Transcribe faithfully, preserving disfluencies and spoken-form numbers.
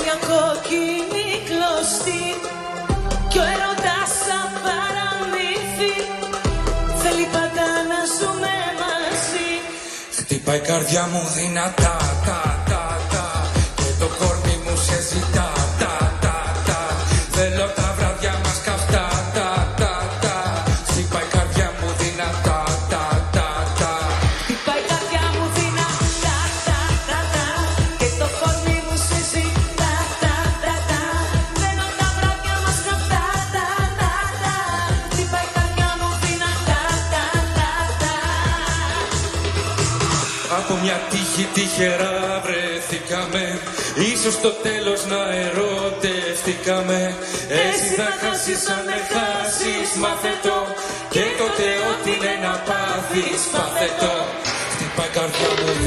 μια κόκκινη κλωστή κι ο έρωτας σαν παραμύθι θέλει πάντα να ζούμε μαζί. Χτυπάει η καρδιά μου δυνατά, τα, τα, τα, και το κορμί μου σε ζητά, τα, τα, τα. Θέλω τα βράδια μας καυτά, τα, τα, τα. Χτυπάει η καρδιά μου δυνατά, τα, τα, τα. Χτυπάει η καρδιά μου δυνατά, τα, τα, τα, και το κορμί μου σε ζητά, τα, τα, τα. Θέλω τα βράδια μας καυτά, τα, τα, τα. Χτυπάει η καρδιά μου δυνατά, τα, τα, τα. Από μια τύχη τυχερά βρεθήκαμε, ίσως στο τέλος να ερωτευτήκαμε. Εσύ θα χάσεις αν με χάσεις, μάθε το, και τότε ό,τι είναι να πάθεις, πάθε το. Χτυπάει η καρδιά μου